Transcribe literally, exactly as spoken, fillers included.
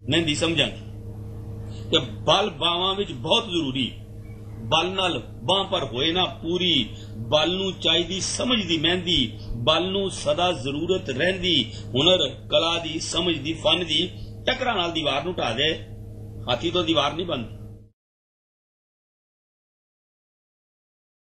मेहंदी समझांगे कि बल बावां विच बहुत जरूरी, बल नाल बां पर होए ना पूरी, बल नूं चाहीदी समझ दी मेहंदी, बल नूं सदा जरूरत रहिंदी, हुनर कला दी समझ दी फन दी, टकरा नाल दीवार नूं ढा दे, हाथी तो दीवार नहीं बनती।